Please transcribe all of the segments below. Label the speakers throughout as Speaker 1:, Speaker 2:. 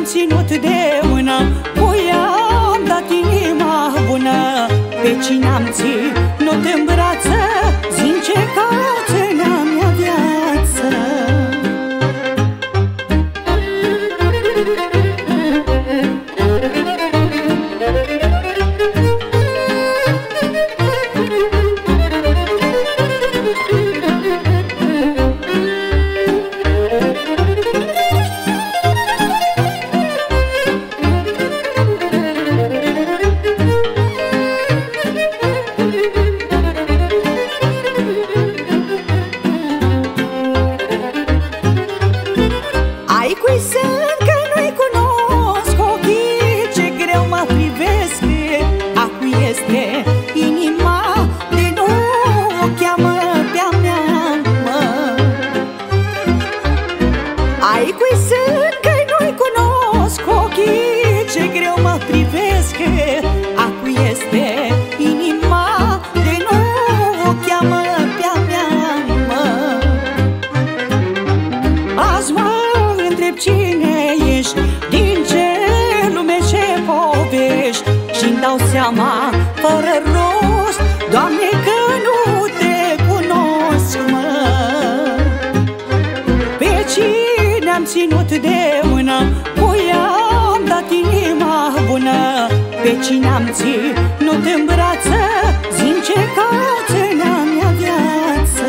Speaker 1: ținut de mână, cui am dat inima bună. Pe cine am ținut în brață, zi-n ce cauți în a mea viață. Ai cui sunt că nu-i cunosc, ochii ce greu mă privesc. A cui este inima de nu o cheamă pe-a mea, mă. Ai cui sunt că nu-i cunosc, ochii ce greu mă privesc. A cui este inima de nu o cheamă pe-a mea, mă. Azi mă întreb cine ești, din ce lume, ce povești, și-mi dau seama fără rost, Doamne, că nu te cunosc, mă. Pe cine am ținut de mână, cui am dat inima bună. Pe cine am ținut în brață, zi-n ce cauți în a mea viață.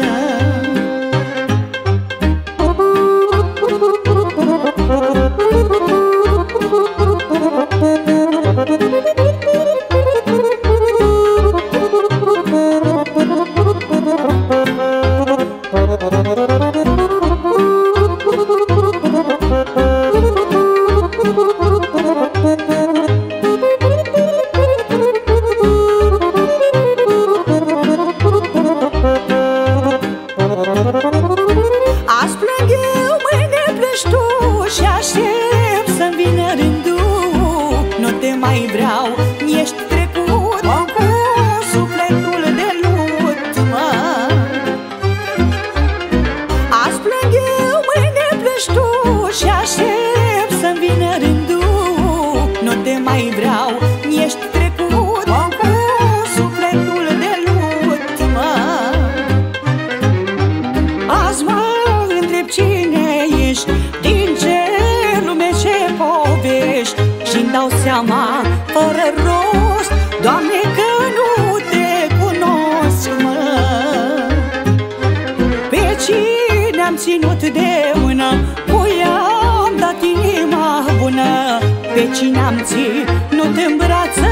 Speaker 1: Azi plâng eu, mâine plângi tu, și aștept să-mi vină rândul. Nu te mai vreau, ești trecut, mă, cu sufletul de lut, mă. Azi plâng eu, mâine plângi tu, și aștept să-mi vină rândul. Nu te mai vreau, ești trecut, mă, cu sufletul de lut, mă. Azi mă întreb cine ești, din ce lume, ce povești, și-mi dau seama fără rost, Doamne, că nu te cunosc, mă. Pe cine am ținut de mână, cui am dat inima bună. Pe cine am ținut în brață,